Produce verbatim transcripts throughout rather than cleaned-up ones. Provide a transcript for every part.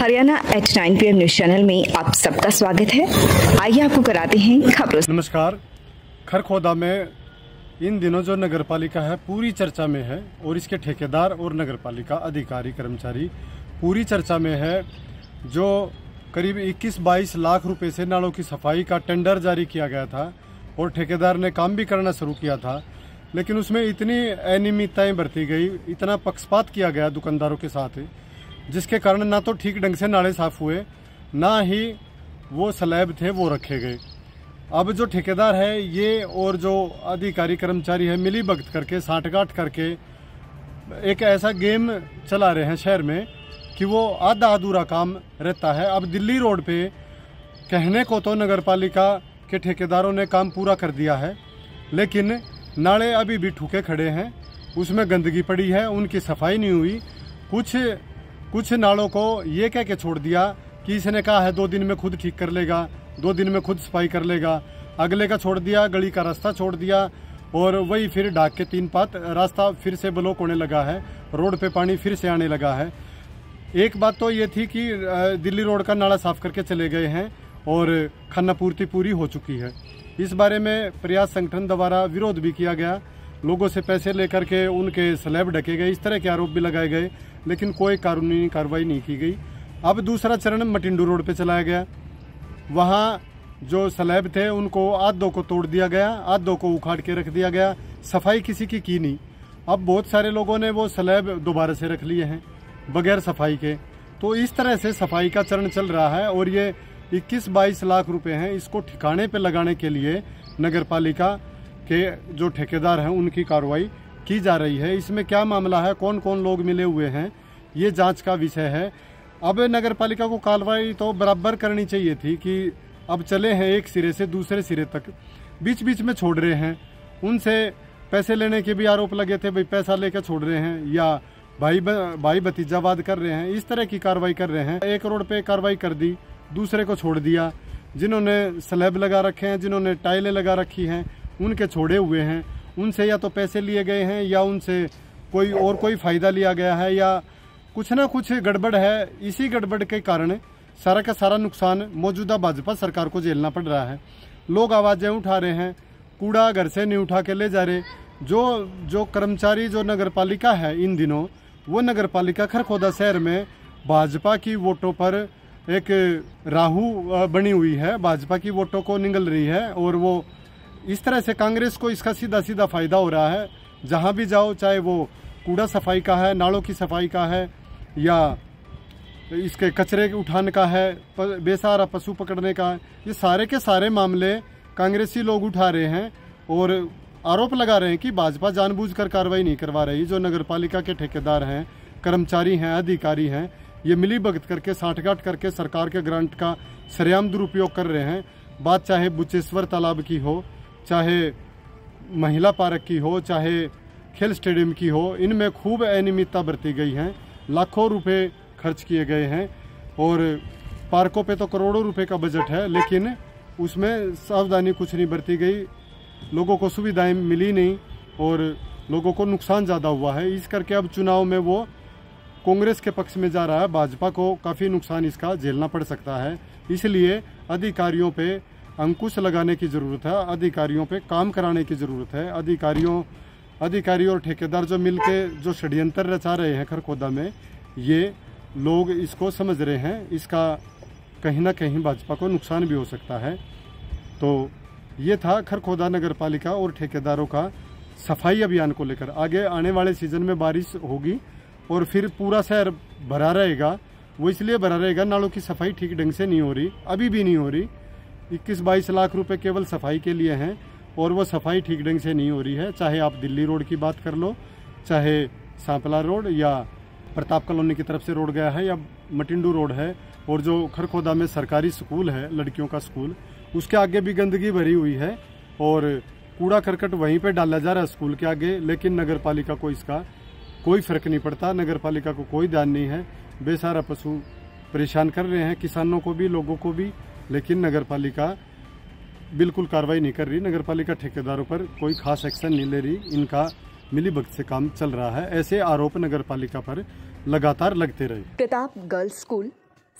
Haryana eight nine P M news channel में आप सबका स्वागत है। आइए आपको कराते हैं खबरों। नमस्कार। खरखोदा में इन दिनों जो नगर पालिका है पूरी चर्चा में है और इसके ठेकेदार और नगर पालिका अधिकारी कर्मचारी पूरी चर्चा में है। जो करीब इक्कीस बाईस लाख रुपए से नालों की सफाई का टेंडर जारी किया गया था और ठेकेदार ने काम भी करना शुरू किया था, लेकिन उसमें इतनी अनियमितताएं बरती गई, इतना पक्षपात किया गया दुकानदारों के साथ, जिसके कारण ना तो ठीक ढंग से नाले साफ हुए, ना ही वो स्लैब थे वो रखे गए। अब जो ठेकेदार है ये और जो अधिकारी कर्मचारी है मिली भगत करके साठगांठ करके एक ऐसा गेम चला रहे हैं शहर में कि वो आधा अधूरा काम रहता है। अब दिल्ली रोड पे कहने को तो नगर पालिका के ठेकेदारों ने काम पूरा कर दिया है, लेकिन नाले अभी भी ठूके खड़े हैं, उसमें गंदगी पड़ी है, उनकी सफाई नहीं हुई। कुछ कुछ नालों को ये कह के छोड़ दिया कि इसने कहा है दो दिन में खुद ठीक कर लेगा, दो दिन में खुद सफाई कर लेगा। अगले का छोड़ दिया, गली का रास्ता छोड़ दिया और वही फिर ढाक के तीन पात रास्ता फिर से ब्लॉक होने लगा है, रोड पे पानी फिर से आने लगा है। एक बात तो ये थी कि दिल्ली रोड का नाला साफ करके चले गए हैं और खानापूर्ति पूरी हो चुकी है। इस बारे में प्रयास संगठन द्वारा विरोध भी किया गया, लोगों से पैसे लेकर के उनके स्लैब ढके गए, इस तरह के आरोप भी लगाए गए, लेकिन कोई कानूनी कार्रवाई नहीं की गई। अब दूसरा चरण मटिंडू रोड पे चलाया गया। वहाँ जो स्लैब थे उनको आधों को तोड़ दिया गया, आधों को उखाड़ के रख दिया गया, सफाई किसी की की नहीं। अब बहुत सारे लोगों ने वो स्लैब दोबारा से रख लिए हैं बगैर सफाई के। तो इस तरह से सफाई का चरण चल रहा है और ये इक्कीस बाईस लाख रुपए हैं, इसको ठिकाने पे लगाने के लिए नगर पालिका के जो ठेकेदार हैं उनकी कार्रवाई की जा रही है। इसमें क्या मामला है, कौन कौन लोग मिले हुए हैं, ये जांच का विषय है। अब नगर पालिका को कार्रवाई तो बराबर करनी चाहिए थी कि अब चले हैं एक सिरे से दूसरे सिरे तक, बीच बीच में छोड़ रहे हैं। उनसे पैसे लेने के भी आरोप लगे थे, भाई पैसा लेकर छोड़ रहे हैं या भाई भाई भतीजावाद कर रहे हैं, इस तरह की कार्रवाई कर रहे हैं। एक रोड पे कार्रवाई कर दी, दूसरे को छोड़ दिया। जिन्होंने स्लैब लगा रखे हैं, जिन्होंने टाइलें लगा रखी हैं, उनके छोड़े हुए हैं। उनसे या तो पैसे लिए गए हैं या उनसे कोई और कोई फायदा लिया गया है या कुछ ना कुछ गड़बड़ है। इसी गड़बड़ के कारण सारा का सारा नुकसान मौजूदा भाजपा सरकार को झेलना पड़ रहा है। लोग आवाजें उठा रहे हैं, कूड़ा घर से नहीं उठा के ले जा रहे। जो जो कर्मचारी जो नगर पालिका है इन दिनों, वो नगर पालिका खरखोदा शहर में भाजपा की वोटों पर एक राहु बनी हुई है, भाजपा की वोटों को निगल रही है और वो इस तरह से कांग्रेस को इसका सीधा सीधा फायदा हो रहा है। जहां भी जाओ, चाहे वो कूड़ा सफाई का है, नालों की सफाई का है या इसके कचरे उठान का है, बेसहारा पशु पकड़ने का है, ये सारे के सारे मामले कांग्रेसी लोग उठा रहे हैं और आरोप लगा रहे हैं कि भाजपा जानबूझकर कार्रवाई नहीं करवा रही। जो नगर पालिका के ठेकेदार हैं, कर्मचारी हैं, अधिकारी हैं, ये मिली भगत करके साठगांठ करके सरकार के ग्रांट का सरेआम दुरुपयोग कर रहे हैं। बात चाहे बुचेश्वर तालाब की हो, चाहे महिला पार्क की हो, चाहे खेल स्टेडियम की हो, इनमें खूब अनियमितता बरती गई है। लाखों रुपए खर्च किए गए हैं और पार्कों पे तो करोड़ों रुपए का बजट है, लेकिन उसमें सावधानी कुछ नहीं बरती गई। लोगों को सुविधाएं मिली नहीं और लोगों को नुकसान ज़्यादा हुआ है। इस करके अब चुनाव में वो कांग्रेस के पक्ष में जा रहा है। भाजपा को काफ़ी नुकसान इसका झेलना पड़ सकता है। इसलिए अधिकारियों पे अंकुश लगाने की ज़रूरत है, अधिकारियों पे काम कराने की ज़रूरत है। अधिकारियों अधिकारी और ठेकेदार जो मिलके जो षड्यंत्र रचा रहे हैं खरखोदा में, ये लोग इसको समझ रहे हैं, इसका कहीं ना कहीं भाजपा को नुकसान भी हो सकता है। तो ये था खरखोदा नगर पालिका और ठेकेदारों का सफाई अभियान को लेकर। आगे आने वाले सीजन में बारिश होगी और फिर पूरा शहर भरा रहेगा। वो इसलिए भरा रहेगा, नालों की सफाई ठीक ढंग से नहीं हो रही, अभी भी नहीं हो रही। इक्कीस बाईस लाख रुपए केवल सफाई के लिए हैं और वो सफाई ठीक ढंग से नहीं हो रही है। चाहे आप दिल्ली रोड की बात कर लो, चाहे सांपला रोड या प्रताप कॉलोनी की तरफ से रोड गया है या मटिंडू रोड है, और जो खरखोदा में सरकारी स्कूल है, लड़कियों का स्कूल, उसके आगे भी गंदगी भरी हुई है और कूड़ा करकट वहीं पे डाला जा रहा है स्कूल के आगे, लेकिन नगर पालिका को इसका कोई फर्क नहीं पड़ता। नगर पालिका को कोई ध्यान नहीं है। बेसहारा पशु परेशान कर रहे हैं, किसानों को भी, लोगों को भी, लेकिन नगर पालिका बिल्कुल कार्रवाई नहीं कर रही। नगर पालिका ठेकेदारों पर कोई खास एक्शन नहीं ले रही, इनका मिलीभगत से काम चल रहा है। ऐसे आरोप नगर पालिका पर लगातार लगते रहे। Pratap girls school,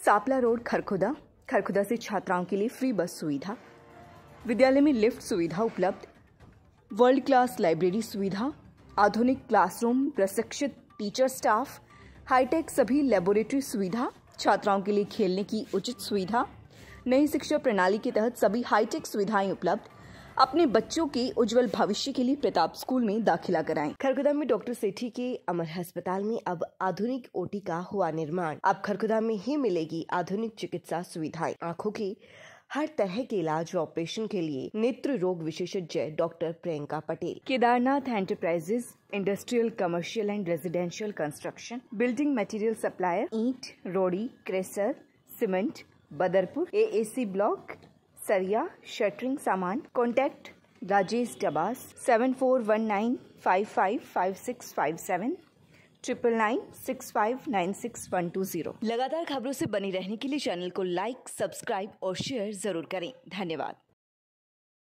Sapla road Kharkhoda. Kharkhoda से छात्राओं के लिए फ्री बस सुविधा, विद्यालय में लिफ्ट सुविधा उपलब्ध, वर्ल्ड क्लास लाइब्रेरी सुविधा, आधुनिक क्लासरूम, प्रशिक्षित टीचर स्टाफ, हाईटेक सभी लेबोरेटरी सुविधा, छात्राओं के लिए खेलने की उचित सुविधा। नई शिक्षा प्रणाली के तहत सभी हाईटेक सुविधाएं उपलब्ध। अपने बच्चों के उज्जवल भविष्य के लिए प्रताप स्कूल में दाखिला कराएं। खरखुदा में डॉक्टर सेठी के अमर अस्पताल में अब आधुनिक ओटी का हुआ निर्माण। अब खरखुदा में ही मिलेगी आधुनिक चिकित्सा सुविधाएं। आंखों की हर तरह के इलाज व ऑपरेशन के लिए नेत्र रोग विशेषज्ञ doctor Priyanka Patel. Kedarnath enterprises, industrial, commercial and residential construction, building material supplier, ईंट, रोड़ी, crusher, cement, Badarpur, AAC block, सरिया, शटरिंग सामान। Contact Rajesh Dabas seven four one nine five five five six five seven triple nine six five nine six one two zero. लगातार खबरों से बनी रहने के लिए चैनल को लाइक, सब्सक्राइब और शेयर जरूर करें। धन्यवाद।